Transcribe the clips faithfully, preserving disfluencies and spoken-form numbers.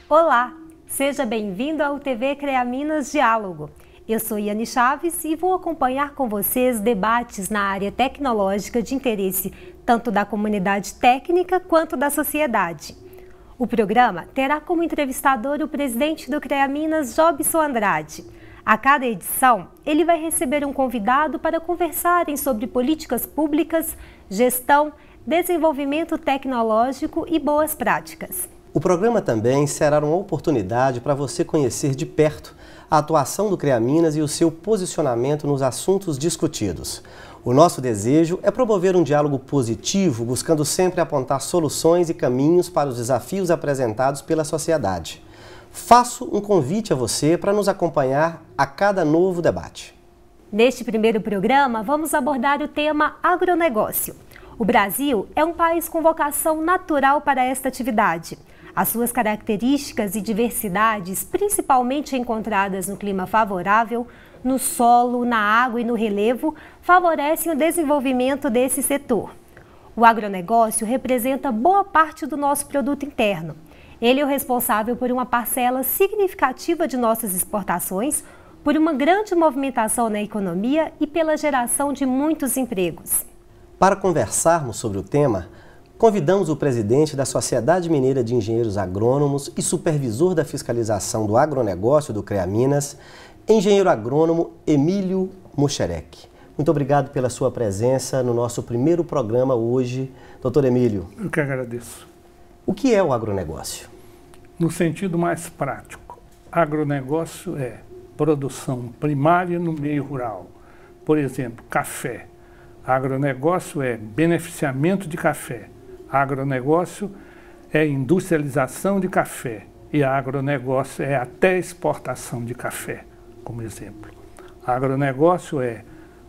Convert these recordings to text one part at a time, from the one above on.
Olá, seja bem-vindo ao T V CREA Minas Diálogo. Eu sou Yane Chaves e vou acompanhar com vocês debates na área tecnológica de interesse tanto da comunidade técnica quanto da sociedade. O programa terá como entrevistador o presidente do CREA Minas, Jobson Andrade. A cada edição, ele vai receber um convidado para conversarem sobre políticas públicas, gestão, desenvolvimento tecnológico e boas práticas. O programa também será uma oportunidade para você conhecer de perto a atuação do CREA Minas e o seu posicionamento nos assuntos discutidos. O nosso desejo é promover um diálogo positivo, buscando sempre apontar soluções e caminhos para os desafios apresentados pela sociedade. Faço um convite a você para nos acompanhar a cada novo debate. Neste primeiro programa, vamos abordar o tema agronegócio. O Brasil é um país com vocação natural para esta atividade. As suas características e diversidades, principalmente encontradas no clima favorável, no solo, na água e no relevo, favorecem o desenvolvimento desse setor. O agronegócio representa boa parte do nosso produto interno. Ele é o responsável por uma parcela significativa de nossas exportações, por uma grande movimentação na economia e pela geração de muitos empregos. Para conversarmos sobre o tema, convidamos o presidente da Sociedade Mineira de Engenheiros Agrônomos e supervisor da fiscalização do agronegócio do CREA Minas, engenheiro agrônomo Emílio Mucherek. Muito obrigado pela sua presença no nosso primeiro programa hoje. Doutor Emílio. Eu que agradeço. O que é o agronegócio? No sentido mais prático, agronegócio é produção primária no meio rural. Por exemplo, café. Agronegócio é beneficiamento de café. Agronegócio é industrialização de café. E agronegócio é até exportação de café, como exemplo. Agronegócio é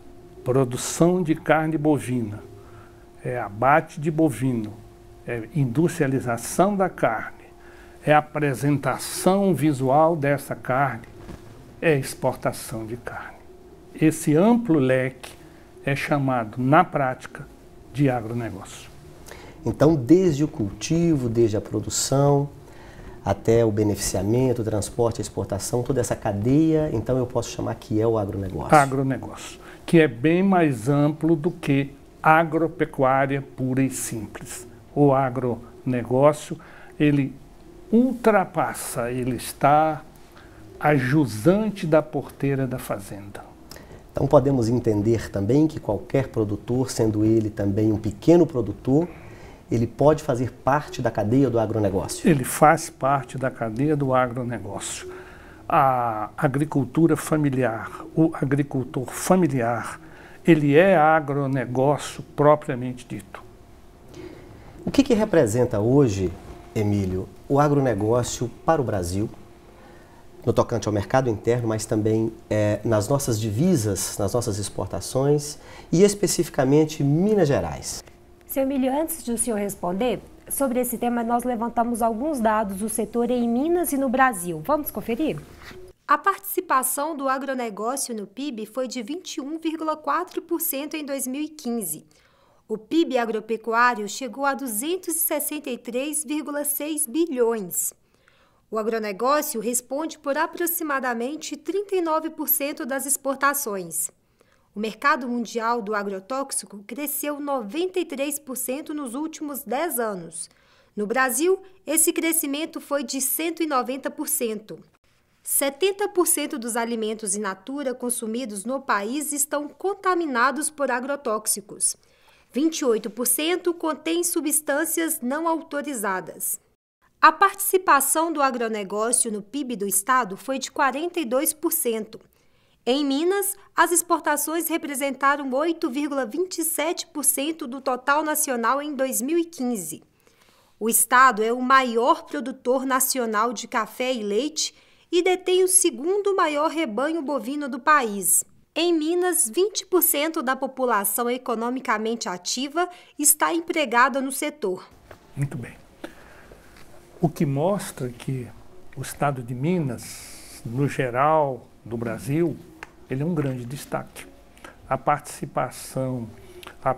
produção de carne bovina, é abate de bovino, é industrialização da carne, é apresentação visual dessa carne, é exportação de carne. Esse amplo leque é chamado, na prática, de agronegócio. Então, desde o cultivo, desde a produção, até o beneficiamento, o transporte, a exportação, toda essa cadeia, então eu posso chamar que é o agronegócio. Agronegócio, que é bem mais amplo do que agropecuária pura e simples. O agronegócio, ele ultrapassa, ele está a jusante da porteira da fazenda. Então podemos entender também que qualquer produtor, sendo ele também um pequeno produtor, ele pode fazer parte da cadeia do agronegócio? Ele faz parte da cadeia do agronegócio. A agricultura familiar, o agricultor familiar, ele é agronegócio propriamente dito. O que que representa hoje, Emílio, o agronegócio para o Brasil, no tocante ao mercado interno, mas também é, nas nossas divisas, nas nossas exportações e especificamente Minas Gerais? Seu Emílio, antes de o senhor responder, sobre esse tema nós levantamos alguns dados do setor em Minas e no Brasil. Vamos conferir? A participação do agronegócio no P I B foi de vinte e um vírgula quatro por cento em dois mil e quinze. O P I B agropecuário chegou a duzentos e sessenta e três vírgula seis bilhões. O agronegócio responde por aproximadamente trinta e nove por cento das exportações. O mercado mundial do agrotóxico cresceu noventa e três por cento nos últimos dez anos. No Brasil, esse crescimento foi de cento e noventa por cento. setenta por cento dos alimentos in natura consumidos no país estão contaminados por agrotóxicos. vinte e oito por cento contém substâncias não autorizadas. A participação do agronegócio no P I B do estado foi de quarenta e dois por cento. Em Minas, as exportações representaram oito vírgula vinte e sete por cento do total nacional em dois mil e quinze. O estado é o maior produtor nacional de café e leite e detém o segundo maior rebanho bovino do país. Em Minas, vinte por cento da população economicamente ativa está empregada no setor. Muito bem. O que mostra que o estado de Minas, no geral do Brasil, ele é um grande destaque. A participação, a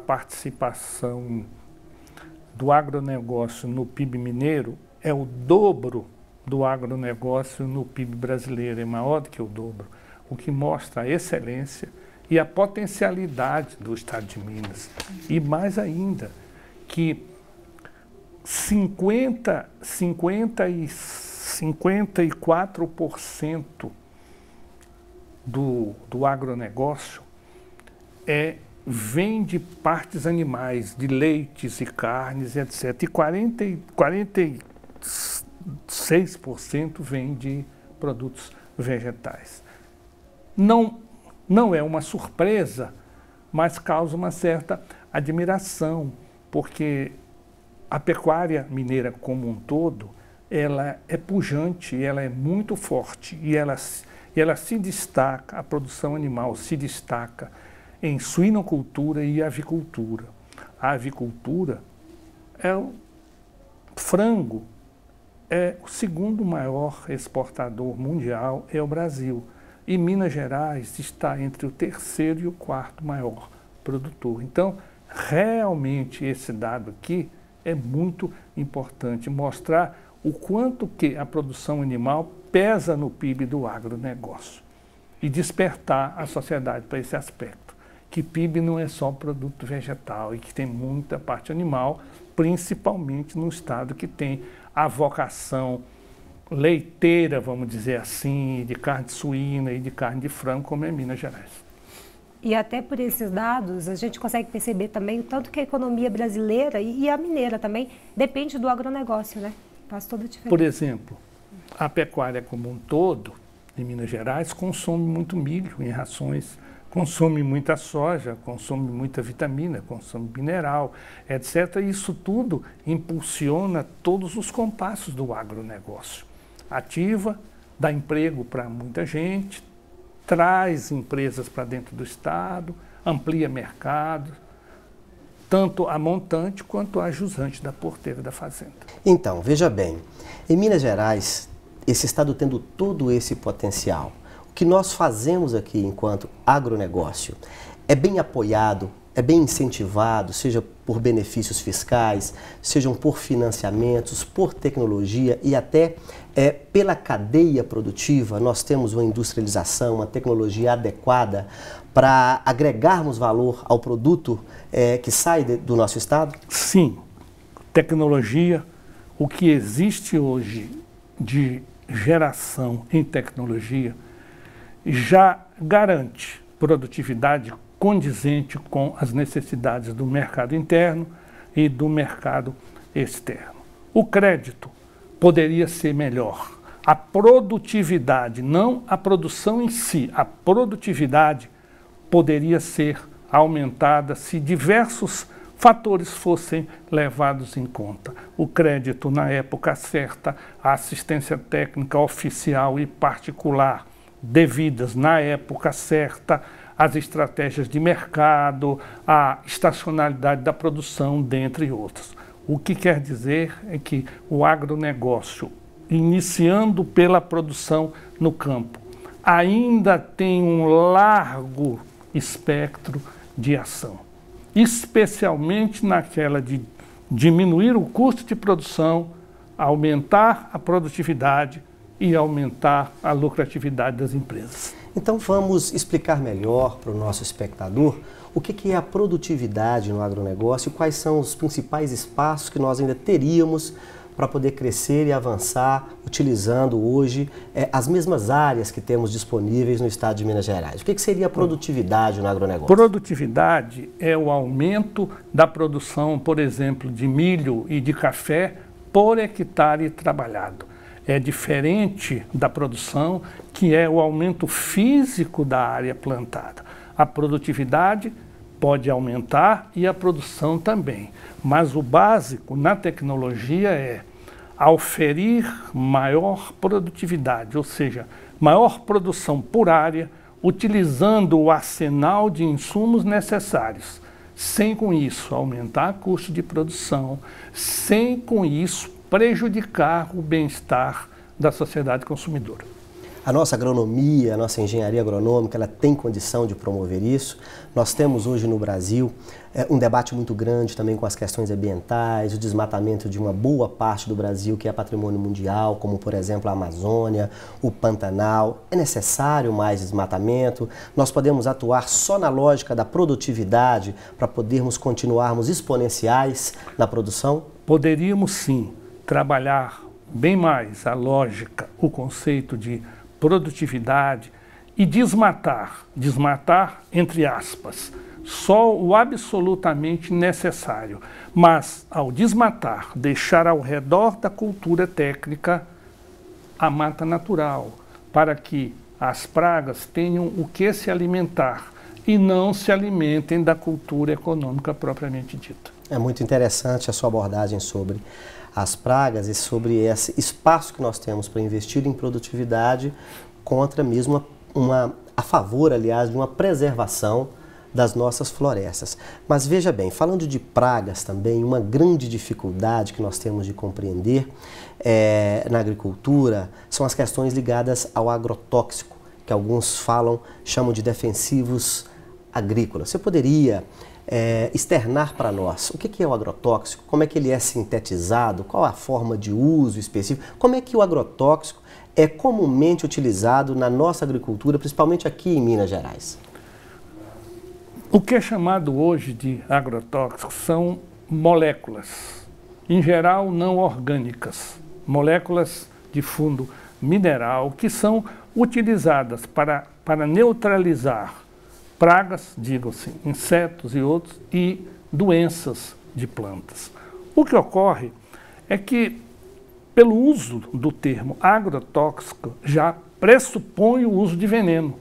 participação do agronegócio no P I B mineiro é o dobro do agronegócio no P I B brasileiro é maior do que o dobro, o que mostra a excelência e a potencialidade do estado de Minas. E mais ainda, que cinquenta, cinquenta e, cinquenta e quatro por cento do, do agronegócio é, vem de partes animais, de leites e carnes, etcétera. E quarenta, quarenta e seis por cento vem de produtos vegetais. Não, não é uma surpresa, mas causa uma certa admiração, porque a pecuária mineira como um todo, ela é pujante, ela é muito forte e ela, e ela se destaca, a produção animal se destaca em suinocultura e avicultura. A avicultura é o frango, é o segundo maior exportador mundial, é o Brasil. E Minas Gerais está entre o terceiro e o quarto maior produtor. Então, realmente esse dado aqui é muito importante, mostrar o quanto que a produção animal pesa no P I B do agronegócio e despertar a sociedade para esse aspecto, que P I B não é só produto vegetal e que tem muita parte animal, principalmente no estado que tem a vocação leiteira, vamos dizer assim, de carne suína e de carne de frango, como é Minas Gerais. E até por esses dados, a gente consegue perceber também o tanto que a economia brasileira e a mineira também depende do agronegócio, né? Faz toda a diferença. Por exemplo, a pecuária como um todo, em Minas Gerais, consome muito milho em rações, consome muita soja, consome muita vitamina, consome mineral, etcétera. E isso tudo impulsiona todos os compassos do agronegócio. Ativa, dá emprego para muita gente, traz empresas para dentro do estado, amplia mercado, tanto a montante quanto a jusante da porteira da fazenda. Então, veja bem, em Minas Gerais, esse estado tendo todo esse potencial, o que nós fazemos aqui enquanto agronegócio é bem apoiado, é bem incentivado, seja por benefícios fiscais, sejam por financiamentos, por tecnologia e até é, pela cadeia produtiva. Nós temos uma industrialização, uma tecnologia adequada para agregarmos valor ao produto é, que sai de, do nosso estado? Sim, tecnologia, o que existe hoje de geração em tecnologia já garante produtividade condizente com as necessidades do mercado interno e do mercado externo. O crédito poderia ser melhor. A produtividade, não a produção em si, a produtividade poderia ser aumentada se diversos fatores fossem levados em conta. O crédito na época certa, a assistência técnica oficial e particular devidas na época certa, as estratégias de mercado, a estacionalidade da produção, dentre outros. O que quer dizer é que o agronegócio, iniciando pela produção no campo, ainda tem um largo espectro de ação, especialmente naquela de diminuir o custo de produção, aumentar a produtividade e aumentar a lucratividade das empresas. Então vamos explicar melhor para o nosso espectador o que é a produtividade no agronegócio e quais são os principais espaços que nós ainda teríamos para poder crescer e avançar utilizando hoje é, as mesmas áreas que temos disponíveis no estado de Minas Gerais. O que seria a produtividade no agronegócio? Produtividade é o aumento da produção, por exemplo, de milho e de café por hectare trabalhado. É diferente da produção, que é o aumento físico da área plantada. A produtividade pode aumentar e a produção também, mas o básico na tecnologia é auferir maior produtividade, ou seja, maior produção por área, utilizando o arsenal de insumos necessários, sem com isso aumentar o custo de produção, sem com isso prejudicar o bem-estar da sociedade consumidora. A nossa agronomia, a nossa engenharia agronômica, ela tem condição de promover isso. Nós temos hoje no Brasil é, um debate muito grande também com as questões ambientais, o desmatamento de uma boa parte do Brasil que é patrimônio mundial, como por exemplo a Amazônia, o Pantanal. É necessário mais desmatamento. Nós podemos atuar só na lógica da produtividade para podermos continuarmos exponenciais na produção? Poderíamos sim trabalhar bem mais a lógica, o conceito de produtividade e desmatar, desmatar entre aspas, só o absolutamente necessário. Mas ao desmatar, deixar ao redor da cultura técnica a mata natural, para que as pragas tenham o que se alimentar e não se alimentem da cultura econômica propriamente dita. É muito interessante a sua abordagem sobre as pragas e sobre esse espaço que nós temos para investir em produtividade contra mesmo uma, uma, a favor, aliás, de uma preservação das nossas florestas. Mas veja bem, falando de pragas também, uma grande dificuldade que nós temos de compreender é, na agricultura são as questões ligadas ao agrotóxico, que alguns falam, chamam de defensivos agrícolas. Você poderia É, externar para nós o que, que é o agrotóxico, como é que ele é sintetizado, qual a forma de uso específico, como é que o agrotóxico é comumente utilizado na nossa agricultura, principalmente aqui em Minas Gerais? O que é chamado hoje de agrotóxico são moléculas, em geral não orgânicas, moléculas de fundo mineral que são utilizadas para, para neutralizar pragas, digam-se, insetos e outros, e doenças de plantas. O que ocorre é que, pelo uso do termo agrotóxico, já pressupõe o uso de veneno.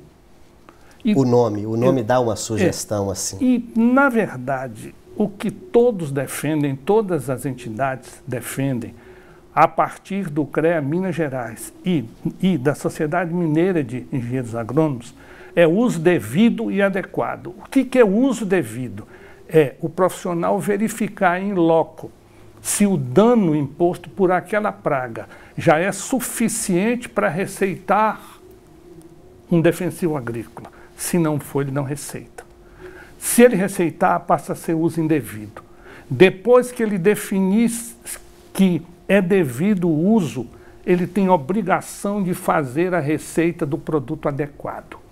E, o nome, o nome é, dá uma sugestão é, assim. E, na verdade, o que todos defendem, todas as entidades defendem, a partir do CREA Minas Gerais e, e da Sociedade Mineira de Engenheiros Agrônomos, é uso devido e adequado. O que, que é uso devido? É o profissional verificar em loco se o dano imposto por aquela praga já é suficiente para receitar um defensivo agrícola. Se não for, ele não receita. Se ele receitar, passa a ser uso indevido. Depois que ele definir que é devido o uso, ele tem obrigação de fazer a receita do produto adequado.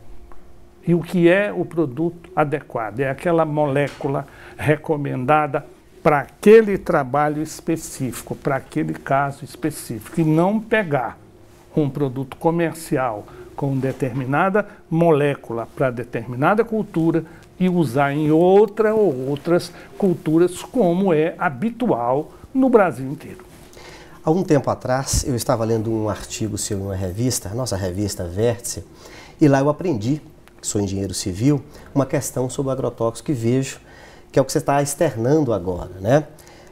E o que é o produto adequado? É aquela molécula recomendada para aquele trabalho específico, para aquele caso específico. E não pegar um produto comercial com determinada molécula para determinada cultura e usar em outra ou outras culturas, como é habitual no Brasil inteiro. Há um tempo atrás, eu estava lendo um artigo seu em uma revista, a nossa revista Vértice, e lá eu aprendi, sou engenheiro civil, uma questão sobre o agrotóxico que vejo, que é o que você está externando agora, né?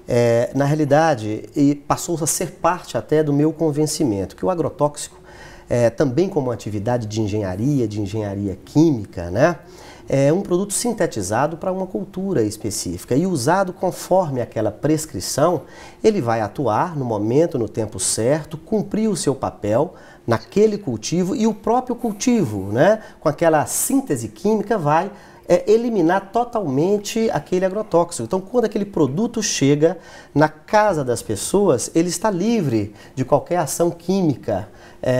É, na realidade, e passou a ser parte até do meu convencimento, que o agrotóxico, é, também como uma atividade de engenharia, de engenharia química, né? É um produto sintetizado para uma cultura específica e usado conforme aquela prescrição, ele vai atuar no momento, no tempo certo, cumprir o seu papel naquele cultivo e o próprio cultivo, né, com aquela síntese química, vai é, eliminar totalmente aquele agrotóxico. Então, quando aquele produto chega na casa das pessoas, ele está livre de qualquer ação química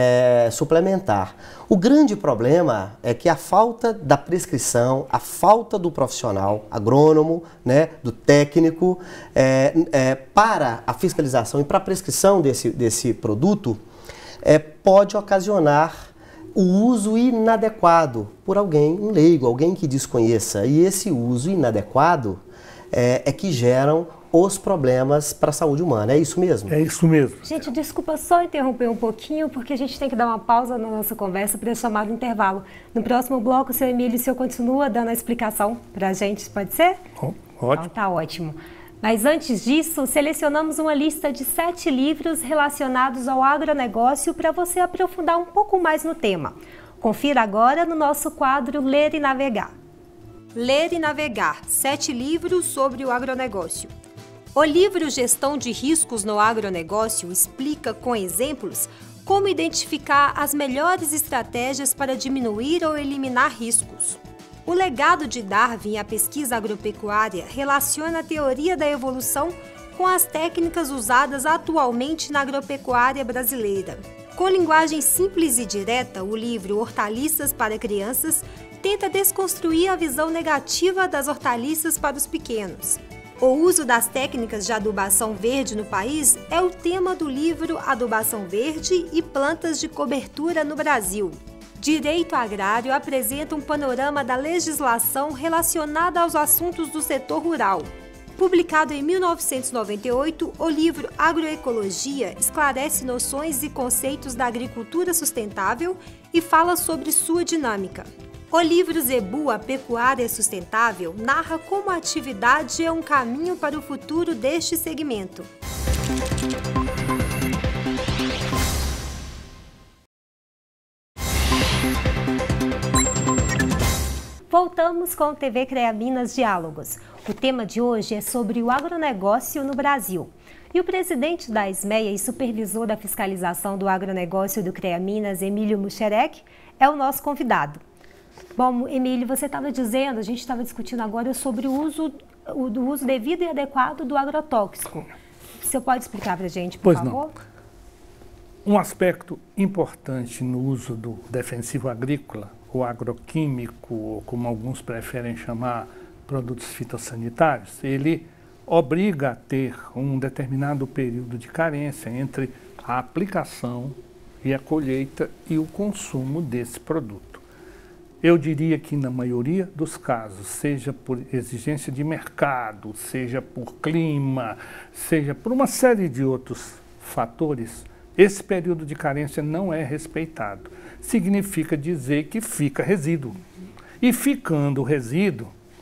é, suplementar. O grande problema é que a falta da prescrição, a falta do profissional agrônomo, né, do técnico, é, é, para a fiscalização e para a prescrição desse, desse produto, É, pode ocasionar o uso inadequado por alguém, um leigo, alguém que desconheça. E esse uso inadequado é, é que geram os problemas para a saúde humana. É isso mesmo? É isso mesmo. Gente, desculpa só interromper um pouquinho, porque a gente tem que dar uma pausa na nossa conversa para chamar o intervalo. No próximo bloco, o seu Emílio, o senhor continua dando a explicação para a gente, pode ser? Oh, ótimo. Então, tá ótimo. Mas antes disso, selecionamos uma lista de sete livros relacionados ao agronegócio para você aprofundar um pouco mais no tema. Confira agora no nosso quadro Ler e Navegar. Ler e Navegar, sete livros sobre o agronegócio. O livro Gestão de Riscos no Agronegócio explica com exemplos Como identificar as melhores estratégias para diminuir ou eliminar riscos? O legado de Darwin à pesquisa agropecuária relaciona a teoria da evolução com as técnicas usadas atualmente na agropecuária brasileira. Com linguagem simples e direta, o livro Hortaliças para Crianças tenta desconstruir a visão negativa das hortaliças para os pequenos. O uso das técnicas de adubação verde no país é o tema do livro Adubação Verde e Plantas de Cobertura no Brasil. Direito Agrário apresenta um panorama da legislação relacionada aos assuntos do setor rural. Publicado em mil novecentos e noventa e oito, o livro Agroecologia esclarece noções e conceitos da agricultura sustentável e fala sobre sua dinâmica. O livro Zebu, a Pecuária Sustentável, narra como a atividade é um caminho para o futuro deste segmento. Voltamos com o T V CREA Minas Diálogos. O tema de hoje é sobre o agronegócio no Brasil. E o presidente da ESMEA e supervisor da fiscalização do agronegócio do CREA Minas, Emílio Mucherek, é o nosso convidado. Bom, Emílio, você estava dizendo, a gente estava discutindo agora sobre o uso, o do uso devido e adequado do agrotóxico. Você pode explicar para a gente, por pois favor? Não. Um aspecto importante no uso do defensivo agrícola, ou agroquímico, ou como alguns preferem chamar, produtos fitossanitários, ele obriga a ter um determinado período de carência entre a aplicação e a colheita e o consumo desse produto. Eu diria que na maioria dos casos, seja por exigência de mercado, seja por clima, seja por uma série de outros fatores, esse período de carência não é respeitado. Significa dizer que fica resíduo. E ficando resíduo,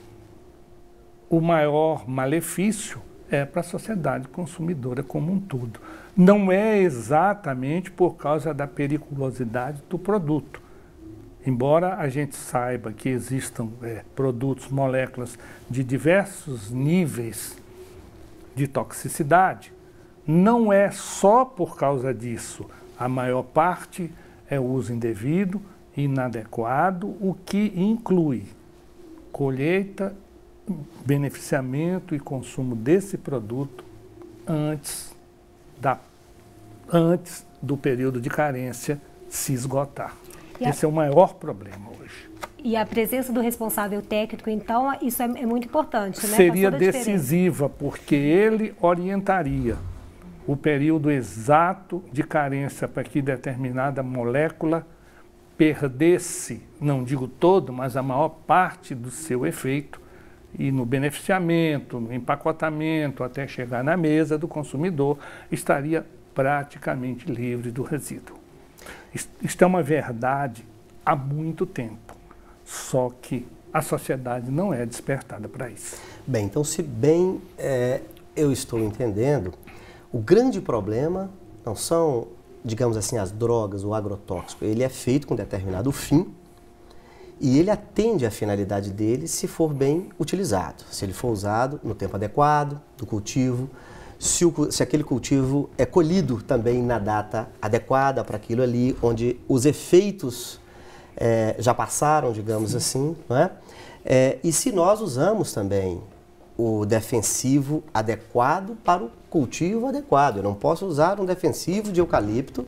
o maior malefício é para a sociedade consumidora como um todo. Não é exatamente por causa da periculosidade do produto. Embora a gente saiba que existam é, produtos, moléculas de diversos níveis de toxicidade, não é só por causa disso. A maior parte é o uso indevido, inadequado, o que inclui colheita, beneficiamento e consumo desse produto antes, da, antes do período de carência se esgotar. A... Esse é o maior problema hoje. E a presença do responsável técnico, então, isso é, é muito importante, né? Seria decisiva, porque ele orientaria o período exato de carência para que determinada molécula perdesse, não digo todo, mas a maior parte do seu efeito, e no beneficiamento, no empacotamento, até chegar na mesa do consumidor, estaria praticamente livre do resíduo. Isto é uma verdade há muito tempo, só que a sociedade não é despertada para isso. Bem, então se bem é, eu estou entendendo, o grande problema não são, digamos assim, as drogas, o agrotóxico. Ele é feito com determinado fim e ele atende à finalidade dele se for bem utilizado, se ele for usado no tempo adequado do cultivo, Se, o, se aquele cultivo é colhido também na data adequada para aquilo ali, onde os efeitos é, já passaram, digamos Sim. assim, não é? É, e se nós usamos também o defensivo adequado para o cultivo adequado. Eu não posso usar um defensivo de eucalipto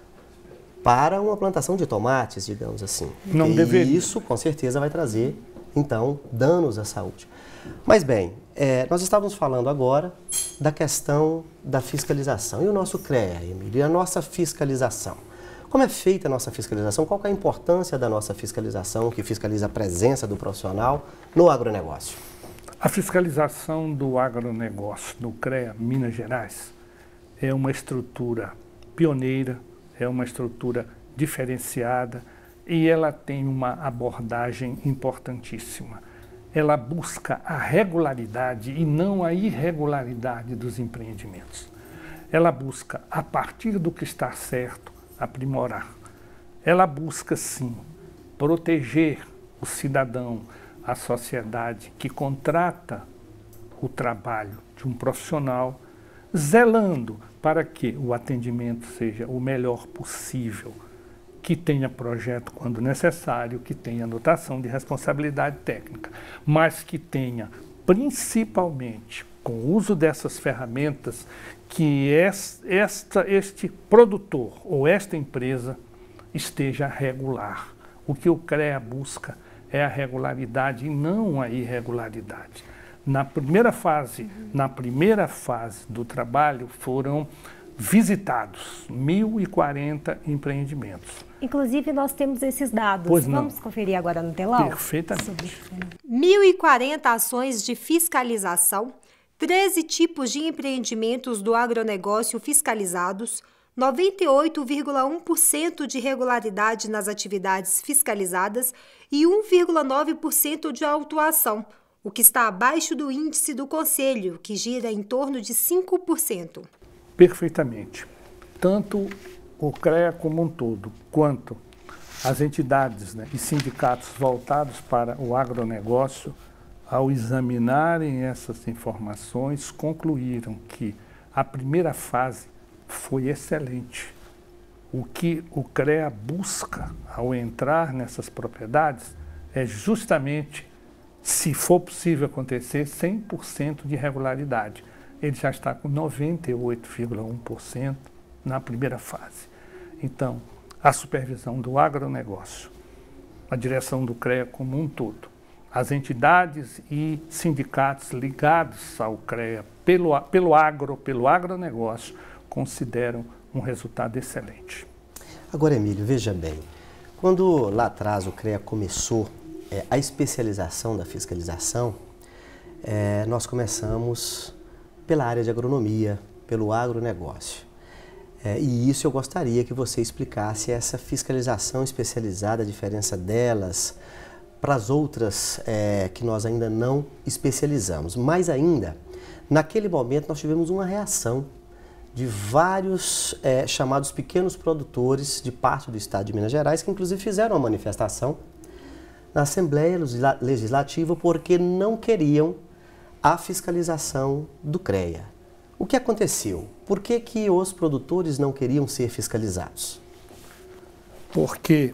para uma plantação de tomates, digamos assim. Não e deveria. Isso, com certeza, vai trazer, então, danos à saúde. Mas bem, é, nós estávamos falando agora da questão da fiscalização. E o nosso CREA, Emílio, e a nossa fiscalização? Como é feita a nossa fiscalização? Qual é a importância da nossa fiscalização, que fiscaliza a presença do profissional no agronegócio? A fiscalização do agronegócio no CREA Minas Gerais é uma estrutura pioneira, é uma estrutura diferenciada e ela tem uma abordagem importantíssima. Ela busca a regularidade e não a irregularidade dos empreendimentos. Ela busca, a partir do que está certo, aprimorar. Ela busca, sim, proteger o cidadão, a sociedade que contrata o trabalho de um profissional, zelando para que o atendimento seja o melhor possível, que tenha projeto quando necessário, que tenha anotação de responsabilidade técnica, mas que tenha principalmente, com o uso dessas ferramentas, que esta, este produtor ou esta empresa esteja regular. O que o CREA busca é a regularidade e não a irregularidade. Na primeira fase, uhum. na primeira fase do trabalho foram visitados mil e quarenta empreendimentos. Inclusive, nós temos esses dados. Pois não. Vamos conferir agora no telão? Perfeitamente. mil e quarenta ações de fiscalização, treze tipos de empreendimentos do agronegócio fiscalizados, noventa e oito vírgula um por cento de regularidade nas atividades fiscalizadas e um vírgula nove por cento de autuação, o que está abaixo do índice do Conselho, que gira em torno de cinco por cento. Perfeitamente. Tanto o CREA como um todo, quanto as entidades, né, e sindicatos voltados para o agronegócio, ao examinarem essas informações, concluíram que a primeira fase foi excelente. O que o CREA busca ao entrar nessas propriedades é justamente, se for possível acontecer, cem por cento de regularidade. Ele já está com noventa e oito vírgula um por cento na primeira fase. Então, a supervisão do agronegócio, a direção do CREA como um todo, as entidades e sindicatos ligados ao CREA pelo, pelo agro, pelo agronegócio, consideram um resultado excelente. Agora, Emílio, veja bem, quando lá atrás o CREA começou é, a especialização da fiscalização, é, nós começamos pela área de agronomia, pelo agronegócio. É, e isso eu gostaria que você explicasse essa fiscalização especializada, a diferença delas para as outras é, que nós ainda não especializamos. Mais ainda, naquele momento nós tivemos uma reação de vários é, chamados pequenos produtores de parte do estado de Minas Gerais, que inclusive fizeram uma manifestação na Assembleia Legislativa porque não queriam a fiscalização do CREA. O que aconteceu? Por que que os produtores não queriam ser fiscalizados? Porque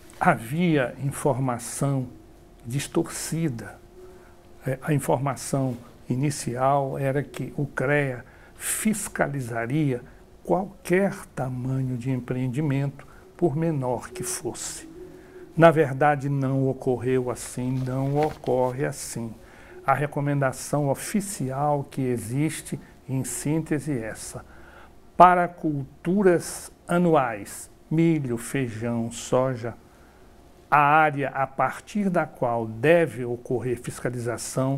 havia informação distorcida. É, a informação inicial era que o CREA fiscalizaria qualquer tamanho de empreendimento, por menor que fosse. Na verdade, não ocorreu assim, não ocorre assim. A recomendação oficial que existe, em síntese, é essa. Para culturas anuais, milho, feijão, soja, a área a partir da qual deve ocorrer fiscalização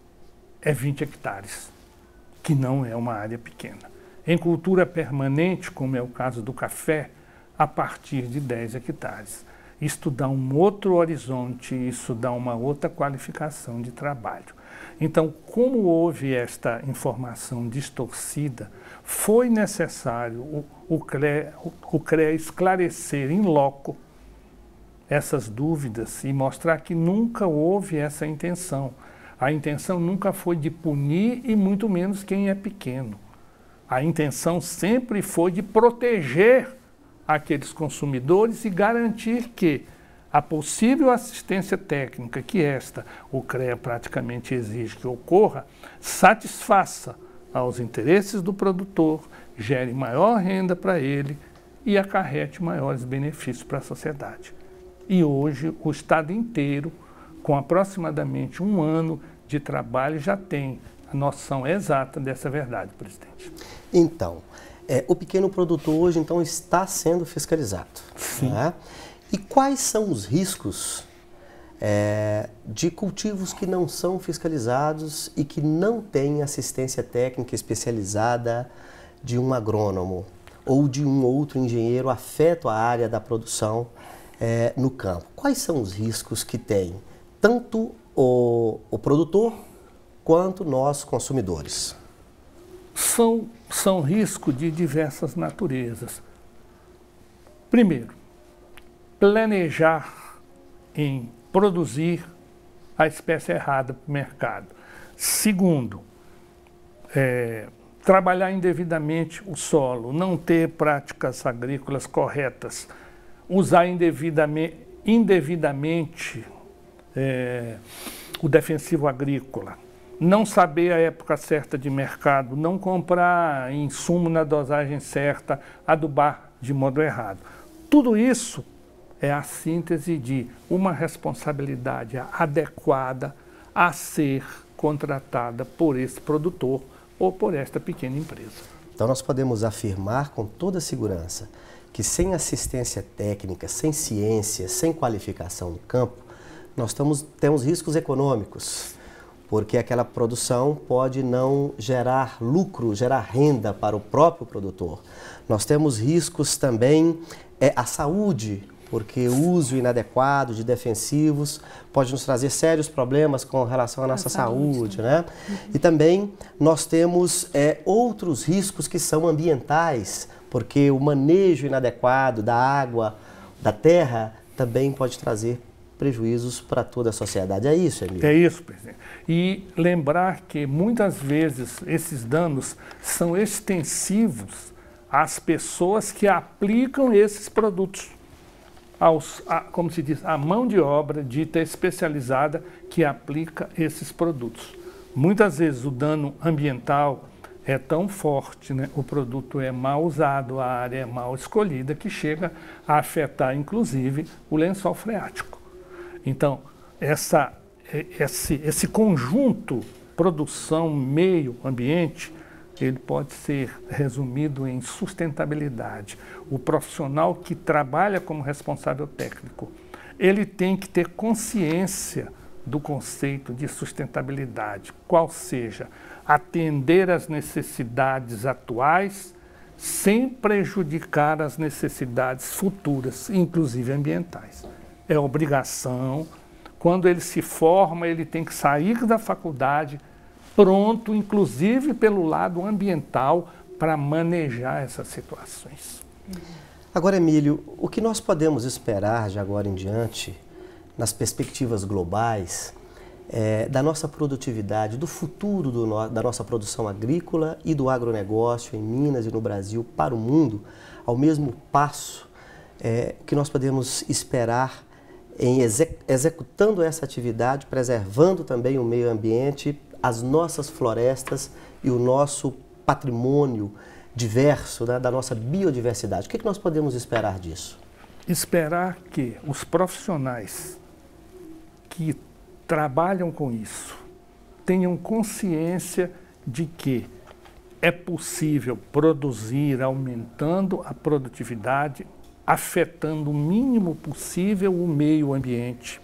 é vinte hectares, que não é uma área pequena. Em cultura permanente, como é o caso do café, a partir de dez hectares. Isto dá um outro horizonte, isso dá uma outra qualificação de trabalho. Então, como houve esta informação distorcida, foi necessário o, o, CREA, o, o CREA esclarecer em loco essas dúvidas e mostrar que nunca houve essa intenção. A intenção nunca foi de punir e muito menos quem é pequeno. A intenção sempre foi de proteger aqueles consumidores e garantir que a possível assistência técnica que esta, o CREA praticamente exige que ocorra, satisfaça aos interesses do produtor, gere maior renda para ele e acarrete maiores benefícios para a sociedade. E hoje o Estado inteiro, com aproximadamente um ano de trabalho, já tem a noção exata dessa verdade, presidente. Então, é, o pequeno produtor hoje então está sendo fiscalizado. Sim. Né? E quais são os riscos é, de cultivos que não são fiscalizados e que não têm assistência técnica especializada de um agrônomo ou de um outro engenheiro afeto à área da produção é, no campo? Quais são os riscos que tem tanto o, o produtor quanto nós consumidores? São, são riscos de diversas naturezas. Primeiro, planejar em produzir a espécie errada para o mercado. Segundo, é, trabalhar indevidamente o solo, não ter práticas agrícolas corretas, usar indevidamente, indevidamente é, o defensivo agrícola, não saber a época certa de mercado, não comprar insumo na dosagem certa, adubar de modo errado. Tudo isso é a síntese de uma responsabilidade adequada a ser contratada por esse produtor ou por esta pequena empresa. Então nós podemos afirmar com toda segurança que sem assistência técnica, sem ciência, sem qualificação no campo, nós estamos, temos riscos econômicos, porque aquela produção pode não gerar lucro, gerar renda para o próprio produtor. Nós temos riscos também é, à saúde, porque o uso inadequado de defensivos pode nos trazer sérios problemas com relação à nossa saúde, saúde né? Uhum. E também nós temos é, outros riscos que são ambientais, porque o manejo inadequado da água, da terra, também pode trazer prejuízos para toda a sociedade. É isso, Emílio? É isso, presidente. E lembrar que muitas vezes esses danos são extensivos às pessoas que aplicam esses produtos. Aos, a, como se diz, a mão de obra dita especializada que aplica esses produtos. Muitas vezes o dano ambiental é tão forte, né? O produto é mal usado, a área é mal escolhida, que chega a afetar, inclusive, o lençol freático. Então, essa, esse, esse conjunto produção, meio ambiente, ele pode ser resumido em sustentabilidade. O profissional que trabalha como responsável técnico, ele tem que ter consciência do conceito de sustentabilidade, qual seja atender às necessidades atuais sem prejudicar as necessidades futuras, inclusive ambientais. É obrigação. Quando ele se forma, ele tem que sair da faculdade pronto, inclusive pelo lado ambiental, para manejar essas situações. Agora, Emílio, o que nós podemos esperar de agora em diante, nas perspectivas globais, é, da nossa produtividade, do futuro do no, da nossa produção agrícola e do agronegócio em Minas e no Brasil para o mundo, ao mesmo passo é, que nós podemos esperar em exec, executando essa atividade, preservando também o meio ambiente, as nossas florestas e o nosso patrimônio diverso, né, da nossa biodiversidade. O que, é que nós podemos esperar disso? Esperar que os profissionais que trabalham com isso tenham consciência de que é possível produzir aumentando a produtividade, afetando o mínimo possível o meio ambiente,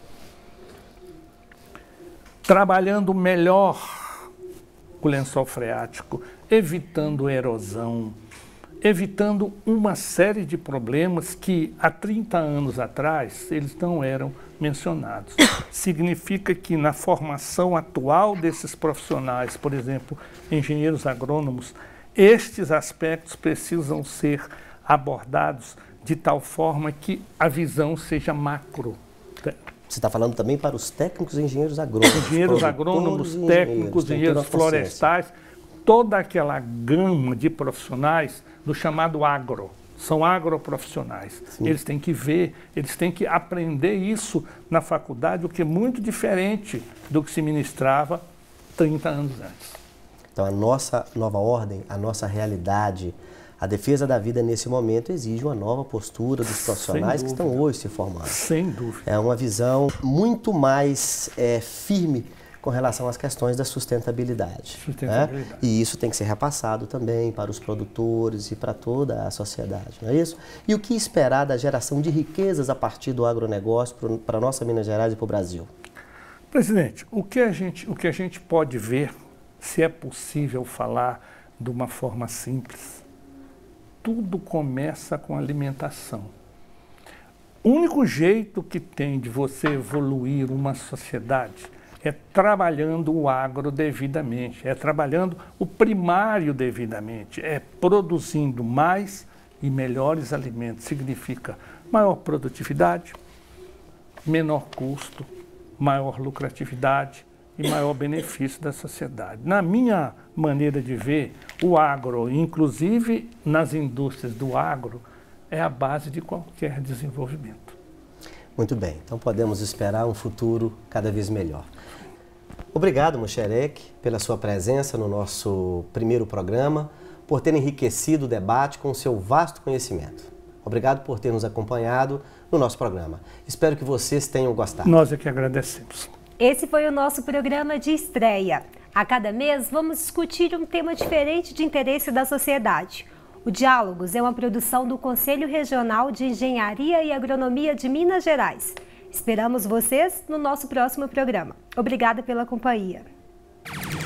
trabalhando melhor o lençol freático, evitando erosão, evitando uma série de problemas que há trinta anos atrás eles não eram mencionados. Significa que na formação atual desses profissionais, por exemplo, engenheiros agrônomos, estes aspectos precisam ser abordados de tal forma que a visão seja macro. Você está falando também para os técnicos e engenheiros agrônomos. Engenheiros agrônomos, técnicos, engenheiros florestais, toda aquela gama de profissionais do chamado agro. São agroprofissionais. Sim. Eles têm que ver, eles têm que aprender isso na faculdade, o que é muito diferente do que se ministrava trinta anos antes. Então a nossa nova ordem, a nossa realidade, a defesa da vida nesse momento exige uma nova postura dos profissionais que estão hoje se formando. Sem dúvida. É uma visão muito mais é, firme com relação às questões da sustentabilidade. Sustentabilidade. Né? E isso tem que ser repassado também para os produtores e para toda a sociedade, não é isso? E o que esperar da geração de riquezas a partir do agronegócio para a nossa Minas Gerais e para o Brasil? Presidente, o que a gente, o que a gente pode ver, se é possível falar de uma forma simples, tudo começa com alimentação. O único jeito que tem de você evoluir uma sociedade é trabalhando o agro devidamente, é trabalhando o primário devidamente, é produzindo mais e melhores alimentos. Significa maior produtividade, menor custo, maior lucratividade e maior benefício da sociedade. Na minha maneira de ver, o agro, inclusive nas indústrias do agro, é a base de qualquer desenvolvimento. Muito bem, então podemos esperar um futuro cada vez melhor. Obrigado, Muxerec, pela sua presença no nosso primeiro programa, por ter enriquecido o debate com o seu vasto conhecimento. Obrigado por ter nos acompanhado no nosso programa. Espero que vocês tenham gostado. Nós é que agradecemos. Esse foi o nosso programa de estreia. A cada mês vamos discutir um tema diferente de interesse da sociedade. O Diálogos é uma produção do Conselho Regional de Engenharia e Agronomia de Minas Gerais. Esperamos vocês no nosso próximo programa. Obrigada pela companhia.